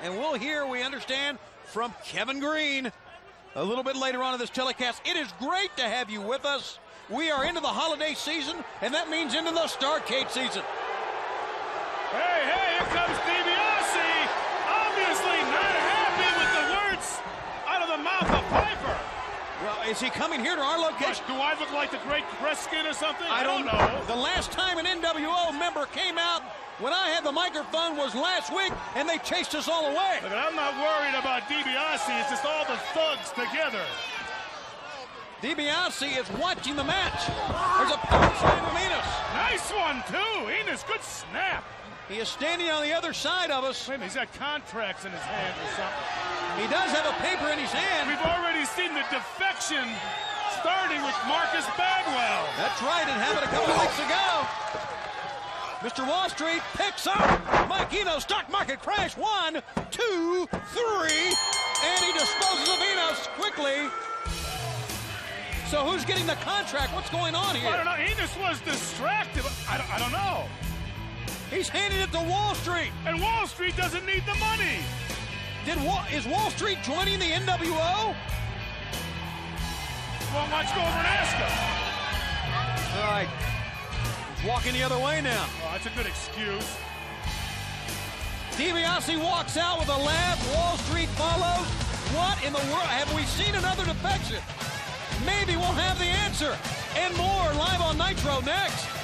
And we'll hear, we understand, from Kevin Green a little bit later on in this telecast. It is great to have you with us. We are into the holiday season, and that means into the Starrcade season. Hey, here comes DiBiase. Obviously not happy with the words out of the mouth of Piper. Well, is he coming here to our location? What, do I look like the Great Kreskin or something? I don't know. The last time an NWO member came out when I had the microphone was last week, and they chased us all away. Look, I'm not worried about DiBiase. It's just all the thugs together. DiBiase is watching the match. There's a power slam from Enos. Nice one, too. Enos, good snap. He is standing on the other side of us. Wait a minute, he's got contracts in his hand or something. He does have a paper in his hand. We've already seen the defection starting with Marcus Bagwell. That's right, it happened a couple of weeks ago. Mr. Wallstreet picks up Mike Enos. Stock market crash. 1, 2, 3. And he disposes of Enos quickly. So who's getting the contract? What's going on here? I don't know. Enos was distracted. I don't know. He's handing it to Wallstreet. And Wallstreet doesn't need the money. Is Wallstreet joining the NWO? Well, let's go over and ask him. All right. He's walking the other way now. Oh, that's a good excuse. DiBiase walks out with a laugh. Wallstreet follows. What in the world? Have we seen another defection? Maybe we'll have the answer. And more live on Nitro next.